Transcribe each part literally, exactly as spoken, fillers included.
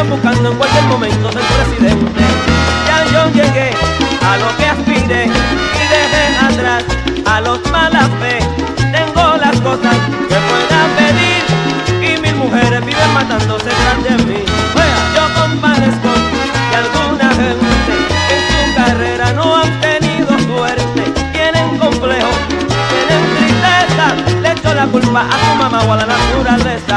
están buscando en cualquier momento del presidente. Ya yo llegué a lo que aspiré y dejé atrás a los mala fe. Tengo las cosas que pueda pedir y mil mujeres viven matándose tras de mí. Yo compadezco que alguna gente en su carrera no han tenido suerte. Tienen complejo, tienen tristeza, le echo la culpa a su mamá o a la naturaleza.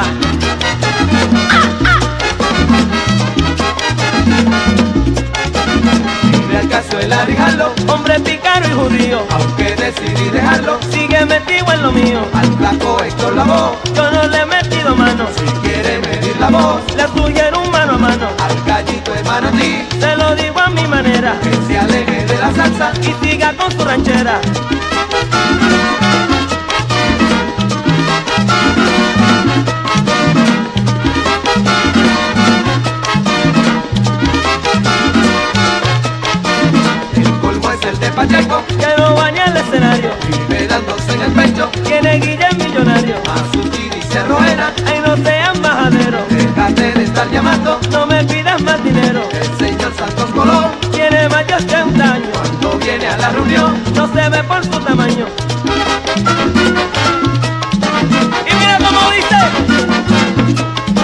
El caso es la dejarlo, Hombre pícaro y judío, aunque decidí dejarlo, sigue metido en lo mío. al flaco Héctor Lavoe, Yo no le he metido mano, si quiere medir la voz, le fluyeron mano a mano. al gallito de Manatí, Se lo digo a mi manera que se aleje de la salsa. y siga con su ranchera. El colmo es el de Pacheco, Que no baña el escenario, vive dándose en el pecho, tiene guille millonario. a su chiri se roena. Ay, no seas majadero, Déjate de estar llamando, no me pidas más dinero. el señor Santos Colón, Tiene más de ochenta años, cuando viene a la reunión, no se ve por su tamaño. Y mira cómo dice.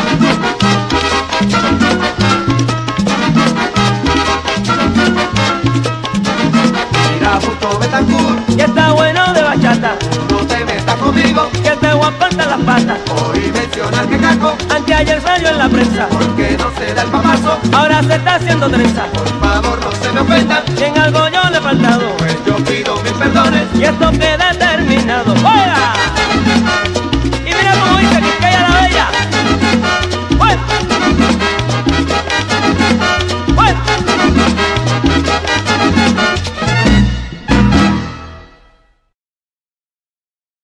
mira justo Betancourt, Que está bueno de bachata, no te metas conmigo, que te voy a cortar las patas. hoy mencionar que Caco, Anteayer salió en la prensa, porque no se da el papazo, ahora se está haciendo trenza. por favor no se me ofendan, Si en algo yo le he faltado, pues yo pido mil perdones. y esto queda terminado. ¡Oh!